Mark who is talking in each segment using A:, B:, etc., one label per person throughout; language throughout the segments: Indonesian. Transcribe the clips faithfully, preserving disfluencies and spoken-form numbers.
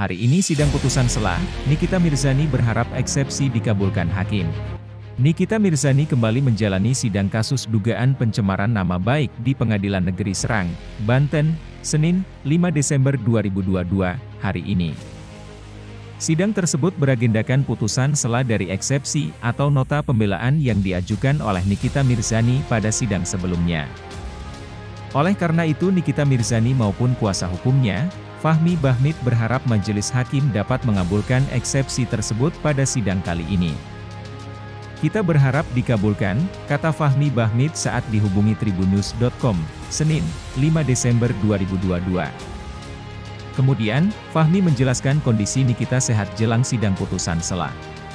A: Hari ini sidang putusan sela, Nikita Mirzani berharap eksepsi dikabulkan hakim. Nikita Mirzani kembali menjalani sidang kasus dugaan pencemaran nama baik di Pengadilan Negeri Serang, Banten, Senin, lima Desember dua ribu dua puluh dua, hari ini. Sidang tersebut beragendakan putusan sela dari eksepsi atau nota pembelaan yang diajukan oleh Nikita Mirzani pada sidang sebelumnya. Oleh karena itu Nikita Mirzani maupun kuasa hukumnya, Fahmi Bahmid berharap majelis hakim dapat mengabulkan eksepsi tersebut pada sidang kali ini. Kita berharap dikabulkan, kata Fahmi Bahmid saat dihubungi tribunnews dot com, Senin, lima Desember dua ribu dua puluh dua. Kemudian, Fahmi menjelaskan kondisi Nikita sehat jelang sidang putusan sela.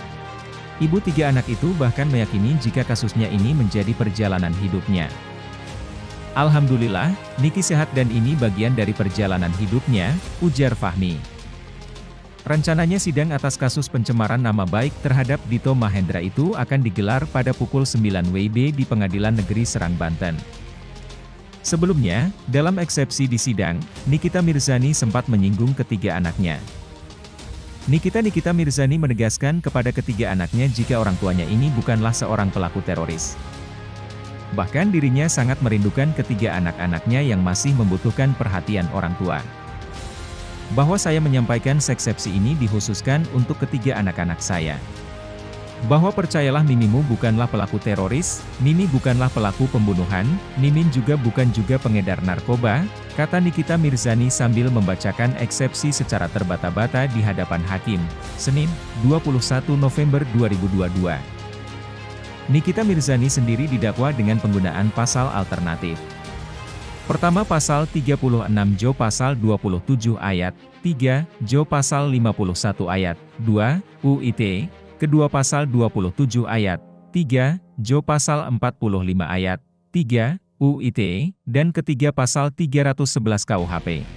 A: Ibu tiga anak itu bahkan meyakini jika kasusnya ini menjadi perjalanan hidupnya. Alhamdulillah, Niki sehat dan ini bagian dari perjalanan hidupnya, ujar Fahmi. Rencananya sidang atas kasus pencemaran nama baik terhadap Dito Mahendra itu akan digelar pada pukul sembilan W B di Pengadilan Negeri Serang, Banten. Sebelumnya, dalam eksepsi di sidang, Nikita Mirzani sempat menyinggung ketiga anaknya. Nikita Nikita Mirzani menegaskan kepada ketiga anaknya jika orang tuanya ini bukanlah seorang pelaku teroris. Bahkan dirinya sangat merindukan ketiga anak-anaknya yang masih membutuhkan perhatian orang tua. Bahwa saya menyampaikan eksepsi ini dikhususkan untuk ketiga anak-anak saya. Bahwa percayalah Mimimu bukanlah pelaku teroris, Mimi bukanlah pelaku pembunuhan, Mimin juga bukan juga pengedar narkoba, kata Nikita Mirzani sambil membacakan eksepsi secara terbata-bata di hadapan hakim, Senin, dua puluh satu November dua ribu dua puluh dua. Nikita Mirzani sendiri didakwa dengan penggunaan pasal alternatif. Pertama pasal tiga puluh enam Jo pasal dua puluh tujuh ayat tiga, Jo pasal lima puluh satu ayat dua, U I T E, kedua pasal dua puluh tujuh ayat tiga, Jo pasal empat puluh lima ayat tiga, U I T E, dan ketiga pasal tiga ratus sebelas K U H P.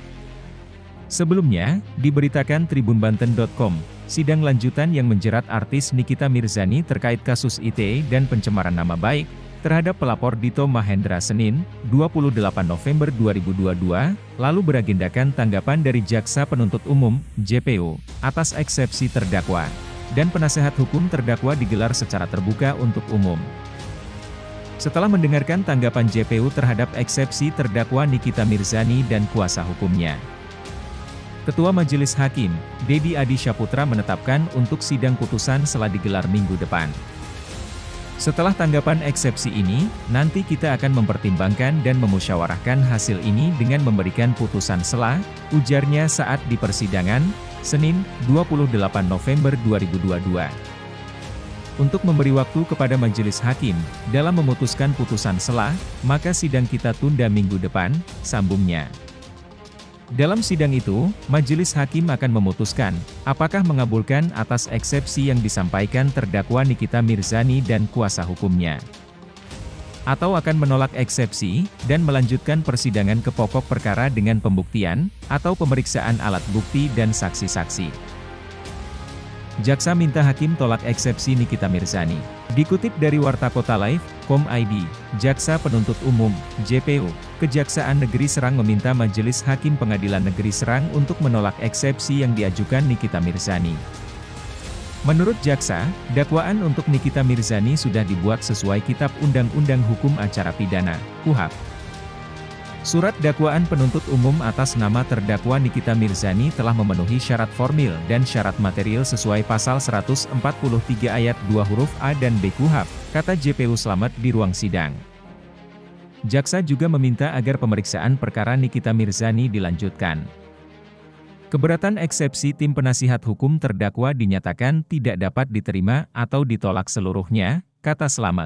A: Sebelumnya, diberitakan tribun banten dot com, sidang lanjutan yang menjerat artis Nikita Mirzani terkait kasus I T E dan pencemaran nama baik terhadap pelapor Dito Mahendra Senin, dua puluh delapan November dua ribu dua puluh dua, lalu beragendakan tanggapan dari Jaksa Penuntut Umum, J P U, atas eksepsi terdakwa, dan penasehat hukum terdakwa digelar secara terbuka untuk umum. Setelah mendengarkan tanggapan J P U terhadap eksepsi terdakwa Nikita Mirzani dan kuasa hukumnya, Ketua Majelis Hakim, Dedi Adi Syaputra menetapkan untuk sidang putusan sela digelar minggu depan. Setelah tanggapan eksepsi ini, nanti kita akan mempertimbangkan dan memusyawarahkan hasil ini dengan memberikan putusan sela, ujarnya saat di persidangan, Senin, dua puluh delapan November dua ribu dua puluh dua. Untuk memberi waktu kepada majelis hakim, dalam memutuskan putusan sela, maka sidang kita tunda minggu depan, sambungnya. Dalam sidang itu, majelis hakim akan memutuskan, apakah mengabulkan atas eksepsi yang disampaikan terdakwa Nikita Mirzani dan kuasa hukumnya, atau akan menolak eksepsi, dan melanjutkan persidangan ke pokok perkara dengan pembuktian, atau pemeriksaan alat bukti dan saksi-saksi. Jaksa minta hakim tolak eksepsi Nikita Mirzani. Dikutip dari Warta Kota Live, titik com titik I D, Jaksa Penuntut Umum, J P U, Kejaksaan Negeri Serang meminta Majelis Hakim Pengadilan Negeri Serang untuk menolak eksepsi yang diajukan Nikita Mirzani. Menurut Jaksa, dakwaan untuk Nikita Mirzani sudah dibuat sesuai Kitab Undang-Undang Hukum Acara Pidana, K U H P. Surat dakwaan penuntut umum atas nama terdakwa Nikita Mirzani telah memenuhi syarat formil dan syarat material sesuai pasal seratus empat puluh tiga ayat dua huruf A dan B K U H P, kata J P U Slamet di ruang sidang. Jaksa juga meminta agar pemeriksaan perkara Nikita Mirzani dilanjutkan. Keberatan eksepsi tim penasihat hukum terdakwa dinyatakan tidak dapat diterima atau ditolak seluruhnya, kata Slamet.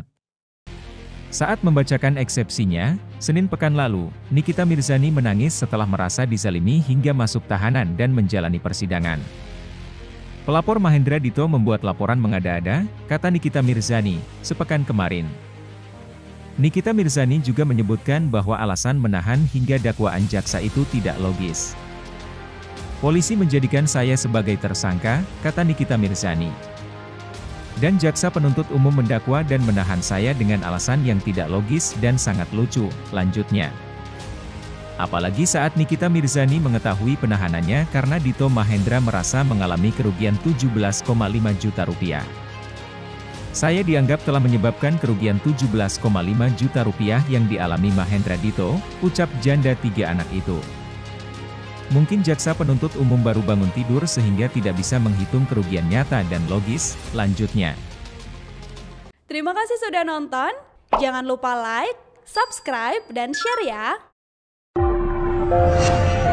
A: Saat membacakan eksepsinya, Senin pekan lalu, Nikita Mirzani menangis setelah merasa dizalimi hingga masuk tahanan dan menjalani persidangan. Pelapor Mahendra Dito membuat laporan mengada-ada, kata Nikita Mirzani, sepekan kemarin. Nikita Mirzani juga menyebutkan bahwa alasan menahan hingga dakwaan jaksa itu tidak logis. Polisi menjadikan saya sebagai tersangka, kata Nikita Mirzani. Dan jaksa penuntut umum mendakwa dan menahan saya dengan alasan yang tidak logis dan sangat lucu, lanjutnya. Apalagi saat Nikita Mirzani mengetahui penahanannya karena Dito Mahendra merasa mengalami kerugian tujuh belas koma lima juta rupiah. Saya dianggap telah menyebabkan kerugian tujuh belas koma lima juta rupiah yang dialami Mahendra Dito, ucap janda tiga anak itu. Mungkin jaksa penuntut umum baru bangun tidur sehingga tidak bisa menghitung kerugian nyata dan logis, lanjutnya.
B: Terima kasih sudah nonton, jangan lupa like, subscribe, dan share ya!